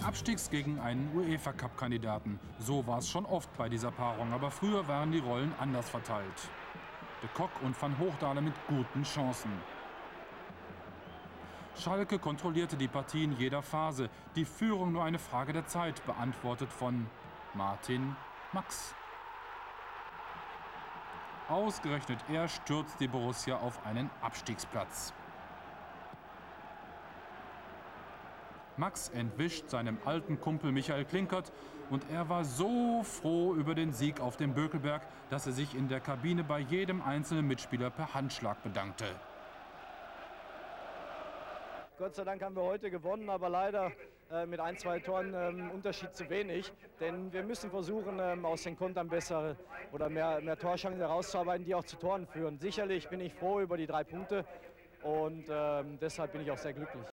Abstiegs gegen einen UEFA-Cup-Kandidaten. So war es schon oft bei dieser Paarung, aber früher waren die Rollen anders verteilt. De Kock und Van Hoogdalen mit guten Chancen. Schalke kontrollierte die Partie in jeder Phase. Die Führung nur eine Frage der Zeit, beantwortet von Martin Max. Ausgerechnet er stürzt die Borussia auf einen Abstiegsplatz. Max entwischt seinem alten Kumpel Michael Klinkert und er war so froh über den Sieg auf dem Bökelberg, dass er sich in der Kabine bei jedem einzelnen Mitspieler per Handschlag bedankte. Gott sei Dank haben wir heute gewonnen, aber leider mit 1, 2 Toren Unterschied zu wenig. Denn wir müssen versuchen, aus den Kontern bessere oder mehr Torchancen herauszuarbeiten, die auch zu Toren führen. Sicherlich bin ich froh über die 3 Punkte und deshalb bin ich auch sehr glücklich.